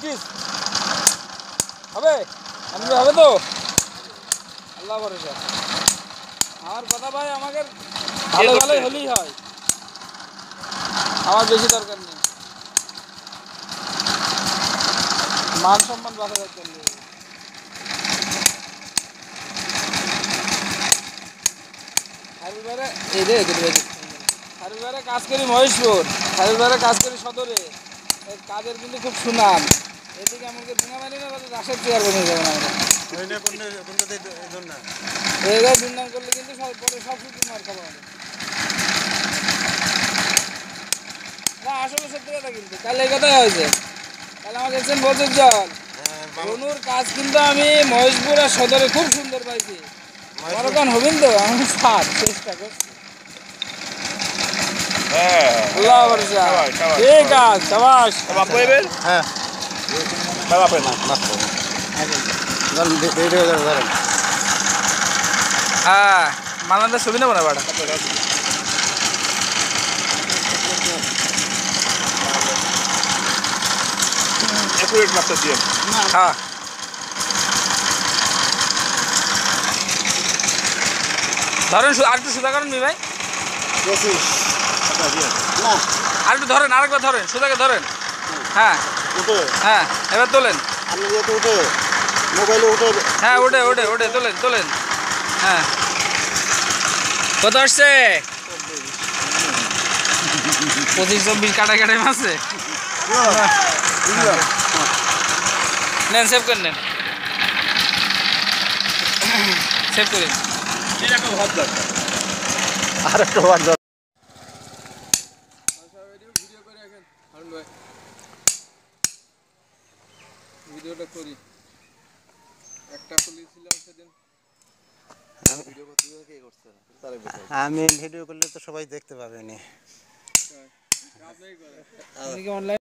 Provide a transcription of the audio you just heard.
Practice হবে হবে তো আল্লাহ ভরসা আমার কথা ভাই আমাকে ভালো ভালোই হলেই হয় আমার বেশি দরকার নেই মান সম্মান বাঁচা দরকার নেই হারুবারে কাজ করি মহেশপুর হারুবারে কাজ করি সদরে কাজের কিন্তু খুব সুনাম এদিকে আমাকে দুনা মারি না রাশের চেয়ার বনিয়ে যাবেন আমরা এই দুর্নাম করলে কিন্তু পরে সব কিছু মার খাবো না আসলে সত্যি কথা কিন্তু কাল এই কথাই হয়েছে তাহলে আমাকে দেখছেন বছর জল অনুর কাজ কিন্তু আমি মহেশপুর আর সদরে খুব সুন্দর পাইছি মরকান হবেন তো আমি সাত চেষ্টা করছি আল্লাহ ভরসা ঠিক আছে শাবাশ বাপু এবের হ্যাঁ বাপু না ধরেন হ্যাঁ মালানদার ছবি নেবো না বাড়া অ্যাকুরেট মাপটা দিয়ে হ্যাঁ ধরেন আর একটু সোজা করেন ভাই আর একটু ধরেন আরেকবার ধরেন সোজাকে ধরেন হ্যাঁ হ্যাঁ এবার তোলেন মোবাইলে উঠে হ্যাঁ ওঠে ওঠে ওঠে তোলেন তোলেন হ্যাঁ কত আসছে 25-24 কাটা কাটা মাসে নেন সেভ করে নেন সেভ করে আর একটু ভাত দাও ভিডিও করে রাখেন হারুন ভাই ভিডিওটা করি একটা খুলেছিলাম সেদিন আমি ভিডিও করলে তো সবাই দেখতে পাবেনি।